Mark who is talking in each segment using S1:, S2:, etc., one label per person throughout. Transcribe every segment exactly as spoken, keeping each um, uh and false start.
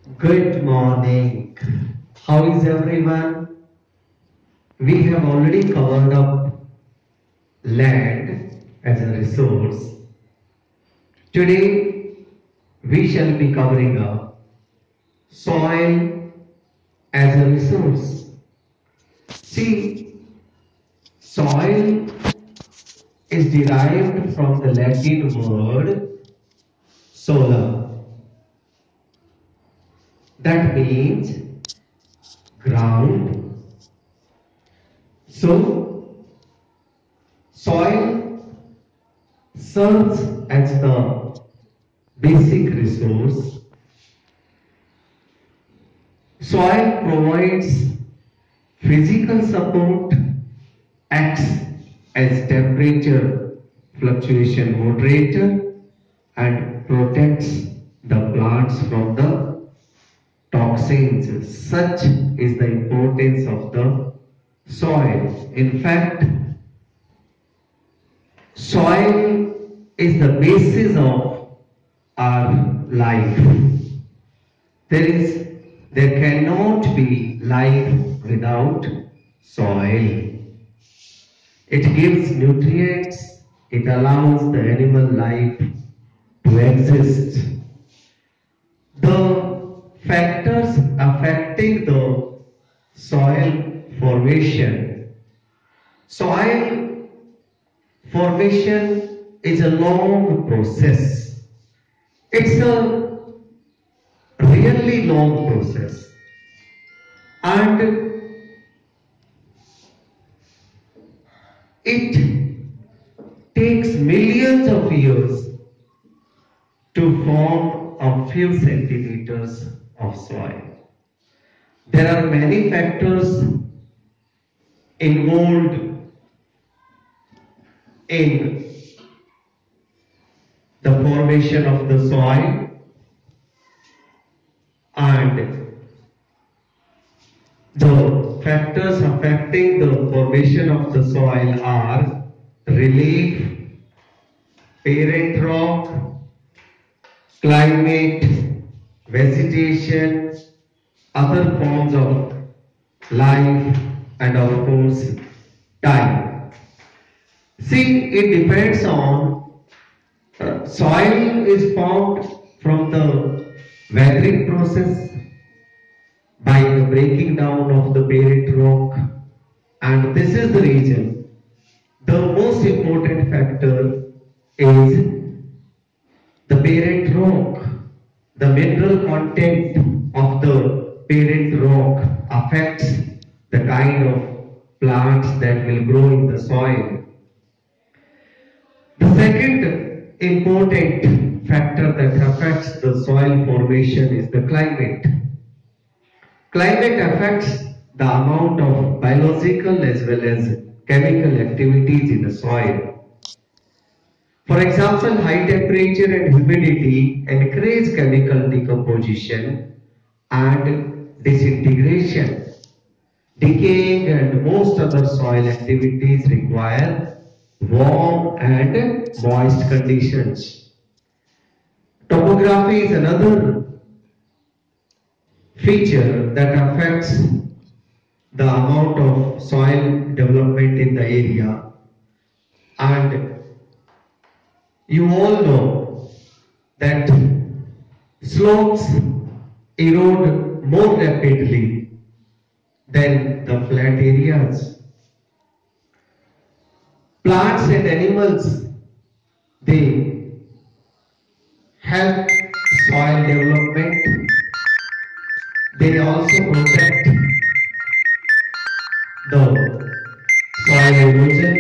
S1: Good morning. How is everyone? We have already covered up land as a resource. Today we shall be covering up soil as a resource. See, soil is derived from the Latin word sola. That means ground. So, soil serves as the basic resource. Soil provides physical support, acts as temperature fluctuation moderator, and protects the plants from the toxins. Such is the importance of the soil. In fact, soil is the basis of our life. There is, there cannot be life without soil. It gives nutrients, it allows the animal life to exist. The factors affecting the soil formation. Soil formation is a long process. It's a really long process. And it takes millions of years to form a few centimeters of soil. There are many factors involved in the formation of the soil, and the factors affecting the formation of the soil are relief, parent rock, climate, vegetation, other forms of life, and of course time. See, it depends on uh, soil is formed from the weathering process by the breaking down of the parent rock, and this is the reason the most important factor is the parent rock. The mineral content of the parent rock affects the kind of plants that will grow in the soil. The second important factor that affects the soil formation is the climate. Climate affects the amount of biological as well as chemical activities in the soil. For example, high temperature and humidity encourage chemical decomposition and disintegration. Decaying and most other soil activities require warm and moist conditions. Topography is another feature that affects the amount of soil development in the area, and you all know that slopes erode more rapidly than the flat areas. Plants and animals, they help soil development. They also protect the soil erosion.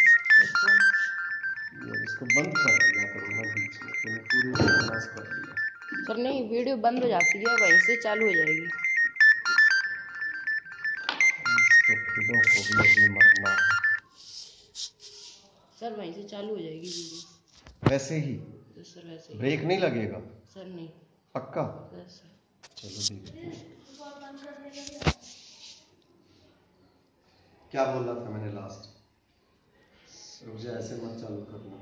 S2: इसको बंद कर दिया करो ना बीच में, तूने पूरी बकवास कर दिया।
S3: सर नहीं, वीडियो बंद हो जाती है, वहीं से चालू हो जाएगी।
S2: तो फिडो को भी अभी मरना है।
S3: सर वहीं से चालू हो जाएगी वीडियो।
S2: वैसे ही
S3: सर वैसे ही।
S2: ब्रेक नहीं लगेगा?
S3: सर नहीं।
S2: पक्का?
S3: सर
S2: चलो ठीक है। क्या बोला था मैंने लास्ट? रुक जा, ऐसे मत चालू करना,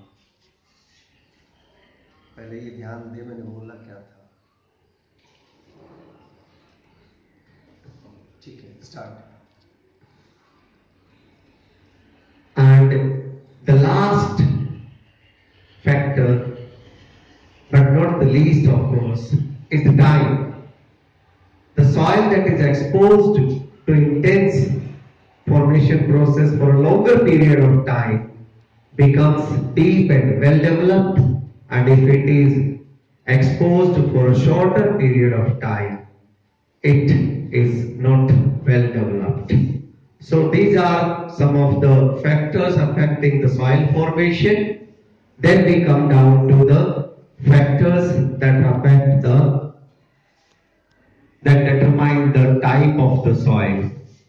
S2: पहले ये ध्यान दे मैंने बोला क्या था। Start.
S1: And the last factor, but not the least of course, is the time. The soil that is exposed to intense formation process for a longer period of time becomes deep and well developed, and if it is exposed for a shorter period of time, it is not well developed. So these are some of the factors affecting the soil formation. Then we come down to the factors that affect the that determine the type of the soil.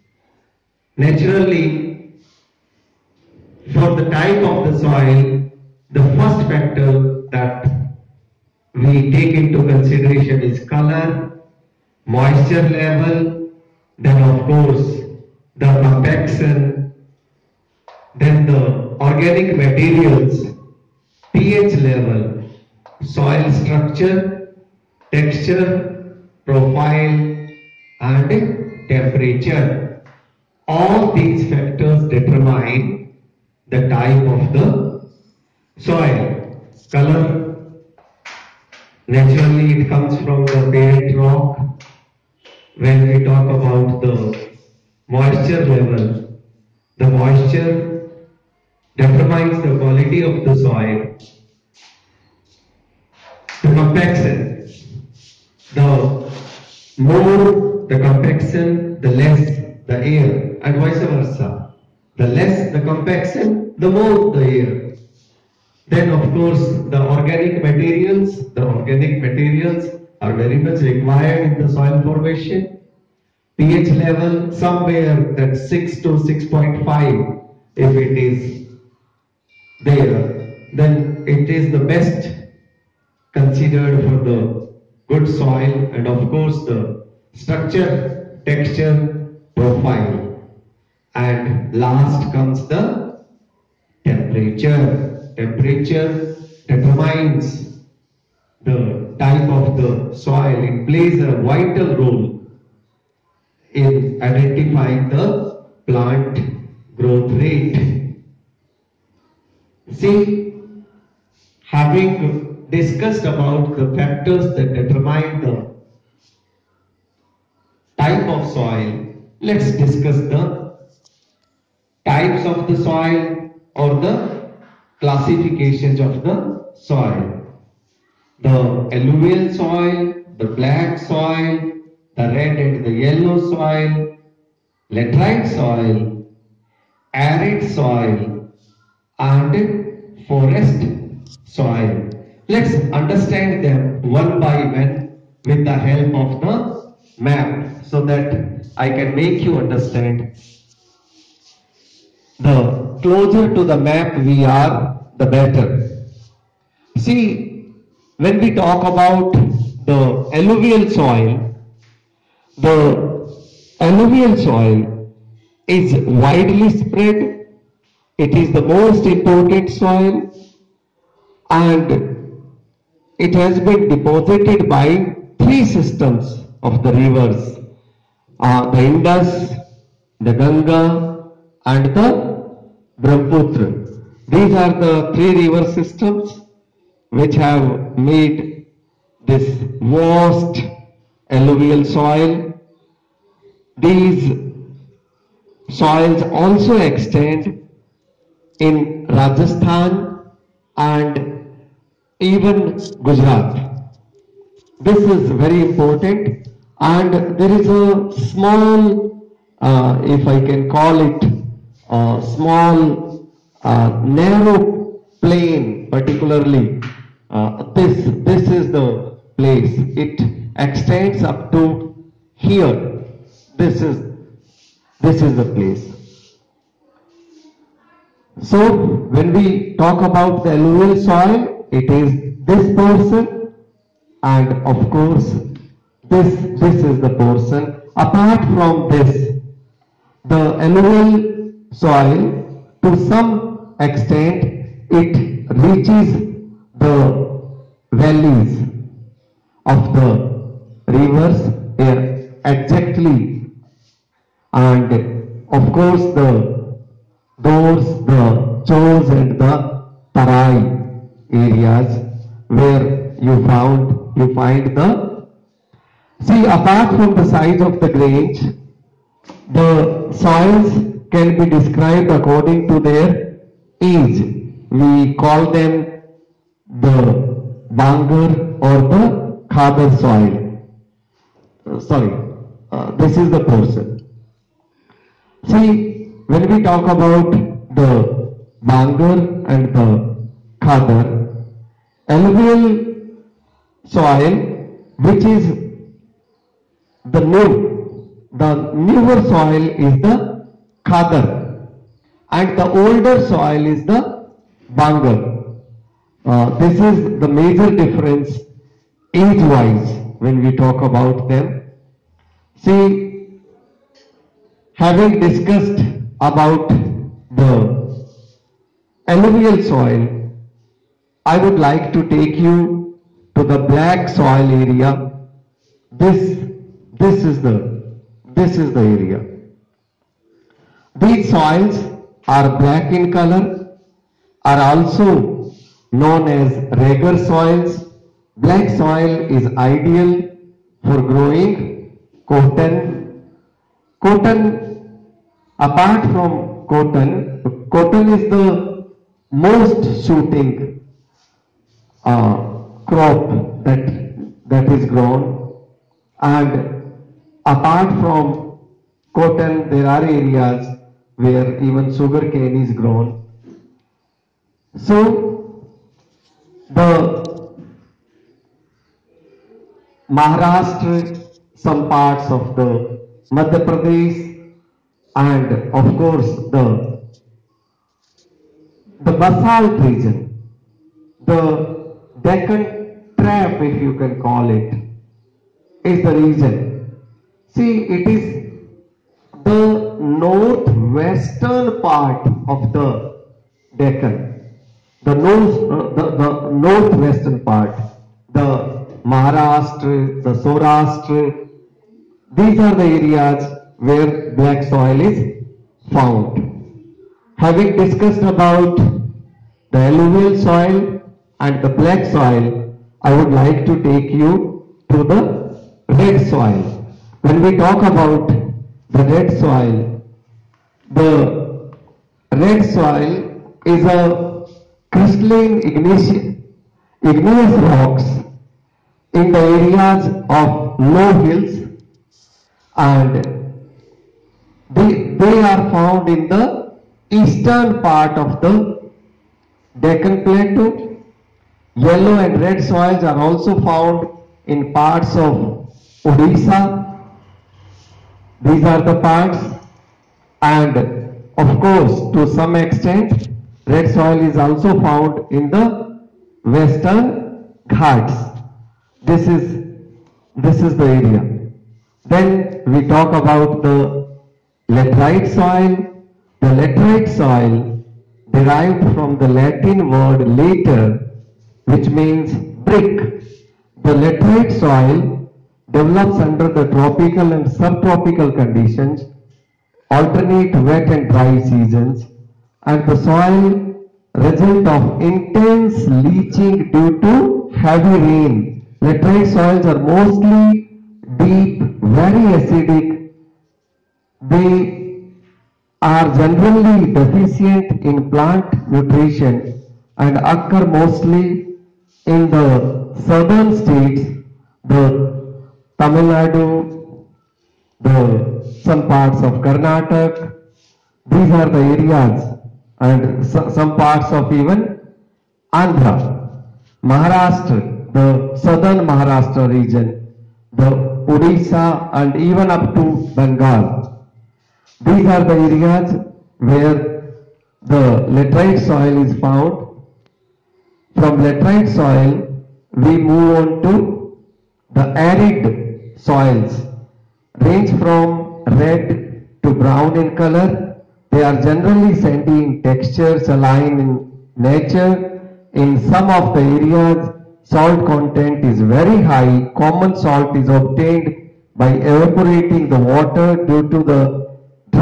S1: Naturally, for the type of the soil, the first factor that we take into consideration is color, moisture level, then of course the compaction, then the organic materials, pH level, soil structure, texture, profile, and temperature. All these factors determine the type of the soil. Color, naturally it comes from the parent rock. When we talk about the moisture level, the moisture determines the quality of the soil. The compaction, the more the compaction, the less the air, and vice versa. The less the compaction, the more the air. Then of course the organic materials, the organic materials are very much required in the soil formation. pH level somewhere at six to six point five, if it is there, then it is the best considered for the good soil, and of course the structure, texture, profile, and last comes the temperature. Temperature determines the type of the soil. It plays a vital role in identifying the plant growth rate. See, having discussed about the factors that determine the type of soil, let's discuss the types of the soil or the classifications of the soil. The alluvial soil, the black soil, the red and the yellow soil, laterite soil, arid soil, and forest soil. Let's understand them one by one with the help of the map, so that I can make you understand. The closer to the map we are, the better. See, when we talk about the alluvial soil, the alluvial soil is widely spread. It is the most important soil, and it has been deposited by three systems of the rivers, uh, the Indus, the Ganga, and the Brahmaputra. These are the three river systems which have made this vast alluvial soil. These soils also extend in Rajasthan and even Gujarat. This is very important, and there is a small, uh, if I can call it, a small uh, narrow plain, particularly uh, this this is the place. It extends up to here. This is this is the place. So when we talk about the alluvial soil, it is this portion, and of course this this is the portion. Apart from this, the alluvial soil, to some extent, it reaches the valleys of the rivers, uh, exactly and of course the those the chos and the tarai areas where you found you find the see apart from the size of the grains, the soils can be described according to their age. We call them the bangar or the khadar soil. Uh, sorry, uh, this is the portion. See, when we talk about the bangar and the khadar, alluvial soil, which is the new, the newer soil is the khadar, and the older soil is the bangar. Uh, this is the major difference age-wise when we talk about them. See, having discussed about the alluvial soil, I would like to take you to the black soil area. This, this is the, this is the area. These soils are black in color, are also known as regur soils. Black soil is ideal for growing cotton. Cotton, apart from cotton, cotton is the most shooting uh, crop that, that is grown, and apart from cotton there are areas where even sugar cane is grown. So the Maharashtra, some parts of the Madhya Pradesh, and of course the the basalt region, the Deccan Trap, if you can call it, is the region. See, it is the northwestern part of the Deccan, the north, uh, the, the northwestern part, the Maharashtra, the Saurashtra, these are the areas where black soil is found. Having discussed about the alluvial soil and the black soil, I would like to take you to the red soil. When we talk about the red soil, the red soil is a crystalline igneous, igneous rocks in the areas of low hills, and they, they are found in the eastern part of the Deccan Plateau. Yellow and red soils are also found in parts of Odisha. These are the parts, and of course to some extent red soil is also found in the western Ghats. This is, this is the area. Then we talk about the laterite soil. The laterite soil derived from the Latin word later, which means brick. The laterite soil develops under the tropical and subtropical conditions, alternate wet and dry seasons, and the soil result of intense leaching due to heavy rain. Laterite soils are mostly deep, very acidic. They are generally deficient in plant nutrition and occur mostly in the southern states, the Tamil Nadu, the some parts of Karnataka. These are the areas, and so, some parts of even Andhra, Maharashtra, the southern Maharashtra region, the Odisha, and even up to Bengal. These are the areas where the laterite soil is found. From laterite soil, we move on to the arid soils, range from red to brown in color. They are generally sandy in texture, saline in nature. In some of the areas, salt content is very high. Common salt is obtained by evaporating the water due to the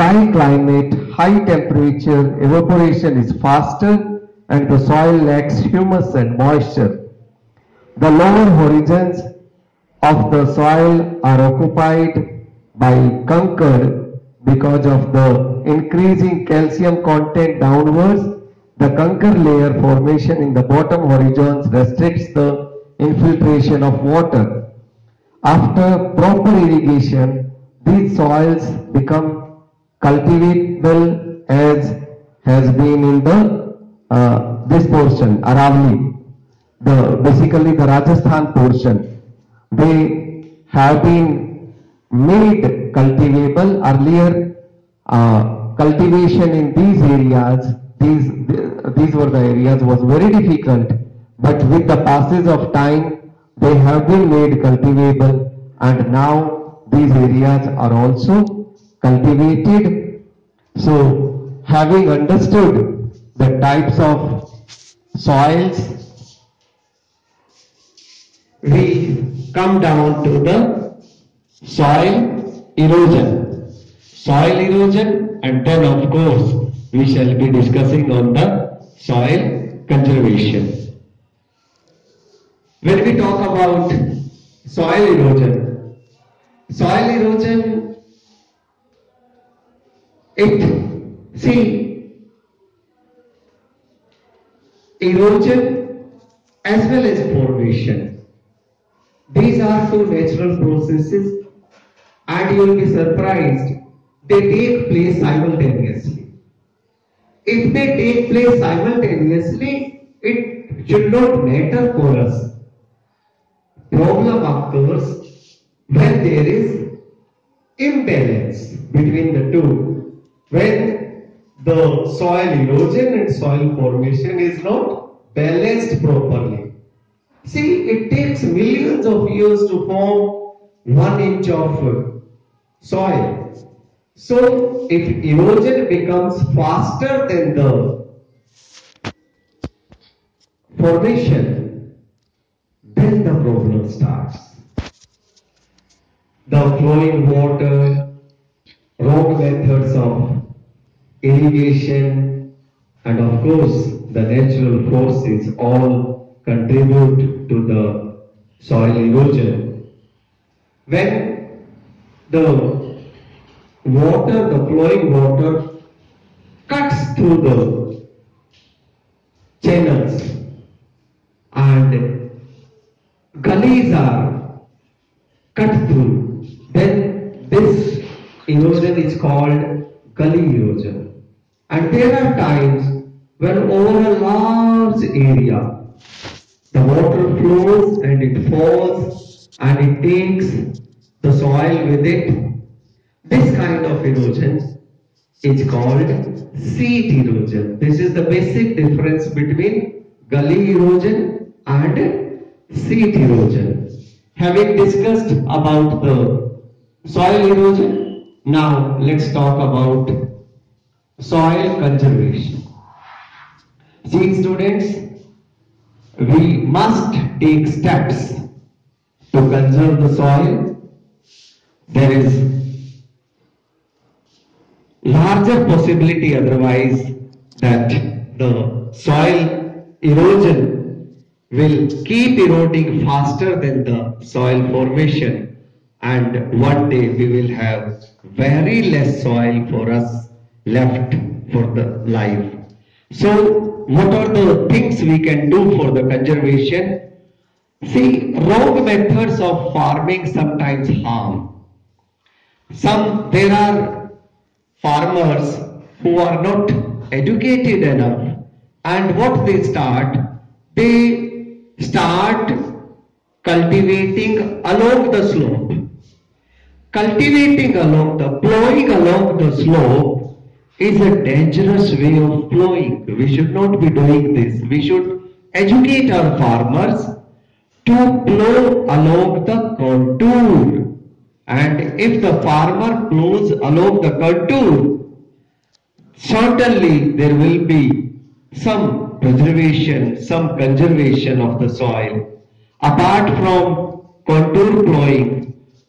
S1: dry climate, high temperature, evaporation is faster and the soil lacks humus and moisture. The lower horizons of the soil are occupied by conker because of the increasing calcium content downwards. The conker layer formation in the bottom horizons restricts the infiltration of water. After proper irrigation, these soils become cultivable as has been in the uh, this portion, Aravali, the basically the Rajasthan portion. They have been made cultivable earlier. Uh, cultivation in these areas, these these were the areas was very difficult, but with the passage of time, they have been made cultivable, and now these areas are also cultivated. So, having understood the types of soils, we come down to the soil erosion. Soil erosion, and then of course we shall be discussing on the soil conservation. When we talk about soil erosion, soil erosion, it, see, erosion as well as formation, these are two natural processes, and you will be surprised, they take place simultaneously. If they take place simultaneously, it should not matter for us. Problem occurs when there is imbalance between the two. When the soil erosion and soil formation is not balanced properly. See, it takes millions of years to form one inch of soil. So, if erosion becomes faster than the formation, then the problem starts. The flowing water, wrong methods of irrigation, and of course the natural forces all contribute to the soil erosion. When the water, the flowing water cuts through the channels and gullies are cut through, then this erosion is called gully erosion. And there are times when over a large area the water flows and it falls and it takes the soil with it. This kind of erosion is called seat erosion. This is the basic difference between gully erosion and seat erosion. Having discussed about the soil erosion, now let's talk about soil conservation. See, students, we must take steps to conserve the soil. There is larger possibility otherwise that the soil erosion will keep eroding faster than the soil formation, and one day we will have very less soil for us left for the life. So what are the things we can do for the conservation? See, wrong methods of farming sometimes harm. Some, there are farmers who are not educated enough, and what they start, they start cultivating along the slope. Cultivating along the, plowing along the slope is a dangerous way of plowing. We should not be doing this. We should educate our farmers to plow along the contour. And if the farmer plows along the contour, certainly there will be some preservation, some conservation of the soil. Apart from contour plowing,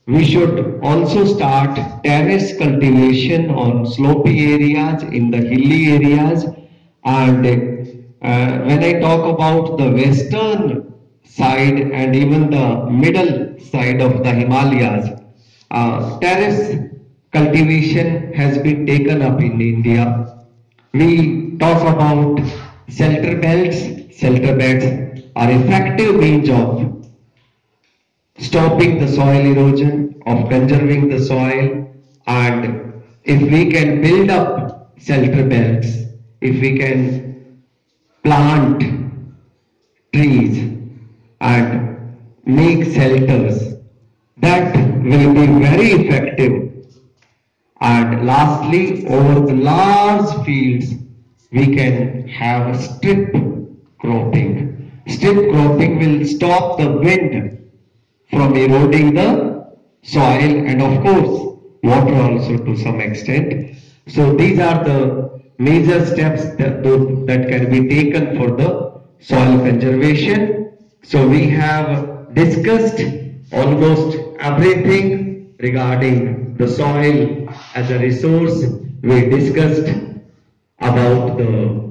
S1: we should also start terrace cultivation on slopy areas, in the hilly areas. And uh, when I talk about the western side and even the middle side of the Himalayas, uh, terrace cultivation has been taken up in India. We talk about shelter belts. Shelter beds are effective means of stopping the soil erosion, of conserving the soil, and if we can build up shelter belts, if we can plant trees and make shelters, that will be very effective. And lastly, over the large fields, we can have strip cropping. Strip cropping will stop the wind from eroding the soil and of course water also to some extent. So these are the major steps that, that can be taken for the soil conservation. So we have discussed almost everything regarding the soil as a resource. We discussed about the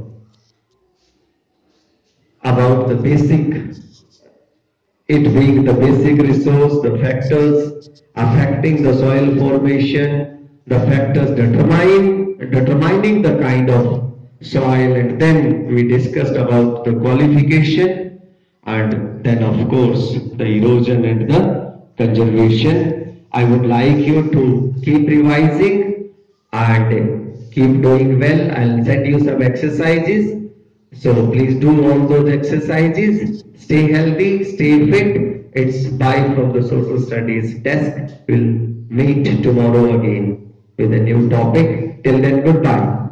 S1: about the basic, it being the basic resource, the factors affecting the soil formation, the factors determine, determining the kind of soil, and then we discussed about the qualification, and then of course the erosion and the conservation. I would like you to keep revising and keep doing well. I'll send you some exercises. So please do all those exercises. Stay healthy, stay fit. It's bye from the social studies desk. We'll meet tomorrow again with a new topic. Till then, goodbye.